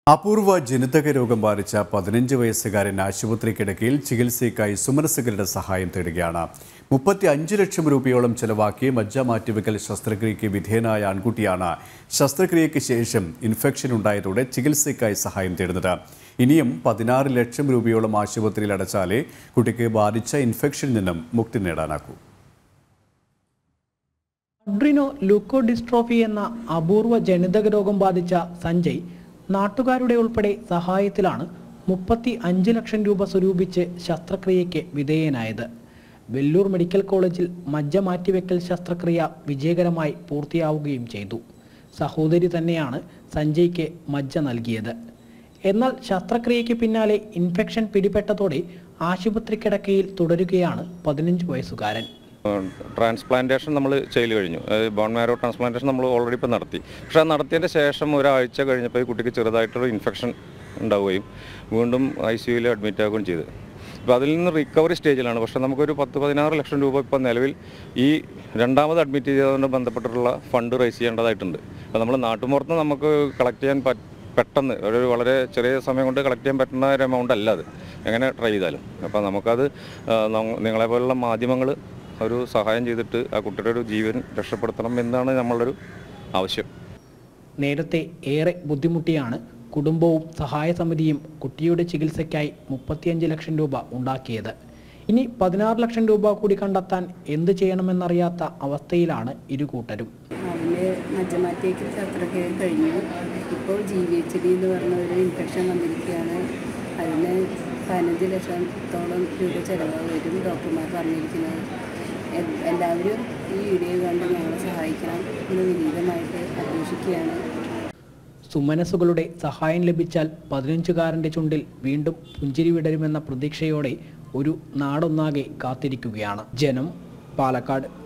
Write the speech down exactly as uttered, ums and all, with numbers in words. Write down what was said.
അപൂർവ ജനിതക രോഗം ബാധിച്ച പതിനഞ്ച് വയസ്സുകാരൻ ആശുപത്രി കിടക്കയിൽ ചികിത്സയ്ക്കായി സുമനസുകളുടെ സഹായം തേടുകയാണ്. മുപ്പത്തി അഞ്ച് ലക്ഷം രൂപയോളം ചെലവാക്കി മജ്ജ മാറ്റിവെക്കൽ ശസ്ത്രക്രിയയ്ക്ക് വിധേയനായ ആൺകുട്ടിയാണ് ശസ്ത്രക്രിയയ്ക്ക് ശേഷം ഇൻഫെക്ഷൻ ഉണ്ടായതോടെ ചികിത്സയ്ക്കായി സഹായം തേടുന്നത്. ഇനിയും പതിനാറ് ലക്ഷം രൂപയോളം ആശുപത്രിയിൽ അടച്ചാലേ കുട്ടിക്ക് ബാധിച്ച ഇൻഫെക്ഷനിൽ നിന്നും മുക്തി നേടാനാക്കൂ. അഡ്രിനോ ലൂക്കോഡിസ്ട്രോഫി എന്ന അപൂർവ ജനിതക രോഗം ബാധിച്ച സഞ്ജയ് നാട്ടുകാരുടെ ഉൾപ്പെടെ സഹായത്തിലാണ് മുപ്പത്തി അഞ്ച് ലക്ഷം രൂപ സ്വരൂപിച്ച് ശസ്ത്രക്രിയയ്ക്ക് വിധേയനായത്. വെല്ലൂർ മെഡിക്കൽ കോളേജിൽ മജ്ജ മാറ്റിവെക്കൽ ശസ്ത്രക്രിയ വിജയകരമായി പൂർത്തിയാവുകയും ചെയ്തു. സഹോദരി തന്നെയാണ് സഞ്ജയ്ക്ക് മജ്ജ നൽകിയത്. എന്നാൽ ശസ്ത്രക്രിയയ്ക്ക് പിന്നാലെ ഇൻഫെക്ഷൻ പിടിപെട്ടതോടെ ആശുപത്രി കിടക്കയിൽ തുടരുകയാണ് പതിനഞ്ച് വയസ്സുകാരൻ. ട്രാൻസ്പ്ലാന്റേഷൻ നമ്മൾ ചെയ്ത് കഴിഞ്ഞു. ബോൺ മാരോ ട്രാൻസ്പ്ലാന്റേഷൻ നമ്മൾ ഓൾറെഡി ഇപ്പോൾ നടത്തി. പക്ഷേ അത് നടത്തിയതിൻ്റെ ശേഷം ഒരാഴ്ച കഴിഞ്ഞപ്പോൾ ഈ കുട്ടിക്ക് ചെറുതായിട്ടൊരു ഇൻഫെക്ഷൻ ഉണ്ടാവുകയും വീണ്ടും ഐ സി യുയിൽ അഡ്മിറ്റ് ആവുകയും ചെയ്തു. അപ്പോൾ അതിൽ നിന്ന് റിക്കവറി സ്റ്റേജിലാണ്. പക്ഷേ നമുക്കൊരു പത്ത് പതിനാറ് ലക്ഷം രൂപ ഇപ്പോൾ നിലവിൽ ഈ രണ്ടാമത് അഡ്മിറ്റ് ചെയ്തതുകൊണ്ട് ബന്ധപ്പെട്ടിട്ടുള്ള ഫണ്ട് റൈസ് ചെയ്യേണ്ടതായിട്ടുണ്ട്. അപ്പോൾ നമ്മൾ നാട്ടുമ്പുറത്ത് നമുക്ക് കളക്ട് ചെയ്യാൻ പെട്ടെന്ന് ഒരു വളരെ ചെറിയ സമയം കൊണ്ട് കളക്ട് ചെയ്യാൻ പറ്റുന്ന ഒരു എമൗണ്ട് അല്ല അത്, എങ്ങനെ ട്രൈ ചെയ്താലും. അപ്പോൾ നമുക്കത് നിങ്ങളെപ്പോലുള്ള മാധ്യമങ്ങൾ ഒരു സഹായം ചെയ്തിട്ട് ആ കുട്ടിയുടെ ഒരു ജീവൻ രക്ഷപ്പെടുത്തണം എന്നാണ് നമ്മളുടെ ആവശ്യം. നേരത്തെ ഏറെ ബുദ്ധിമുട്ടിയാണ് കുടുംബവും സഹായ സമിതിയും കുട്ടിയുടെ ചികിത്സയ്ക്കായി മുപ്പത്തിയഞ്ച് ലക്ഷം രൂപ ഉണ്ടാക്കിയത്. ഇനി പതിനാറ് ലക്ഷം രൂപ കൂടി കണ്ടെത്താൻ എന്ത് ചെയ്യണമെന്നറിയാത്ത അവസ്ഥയിലാണ് ഇരുകൂട്ടരും. അതിന് മജ്ജമാറ്റിവെക്കൽ ശസ്ത്രക്രിയ കഴിഞ്ഞു. ഇപ്പോൾ ജി വി എച്ച് ഡി എന്ന് പറഞ്ഞ ഒരു ഇൻഫെക്ഷൻ വന്നിരിക്കുകയാണ്. അതിന് പതിനഞ്ച് ലക്ഷത്തോളം രൂപ ചിലവ് വരും ഡോക്ടർമാർ പറഞ്ഞിരിക്കുന്നത്. എല്ലാവരും ഈ വീഡിയോ കണ്ട് ഞങ്ങളെ സഹായിക്കണം എന്ന് വിനീതമായിട്ട് അപേക്ഷിക്കുകയാണ്. സുമനസുകളുടെ സഹായം ലഭിച്ചാൽ പതിനഞ്ചുകാരൻ്റെ ചുണ്ടിൽ വീണ്ടും പുഞ്ചിരി വിടരുമെന്ന പ്രതീക്ഷയോടെ ഒരു നാടൊന്നാകെ കാത്തിരിക്കുകയാണ്. ജനം, പാലക്കാട്.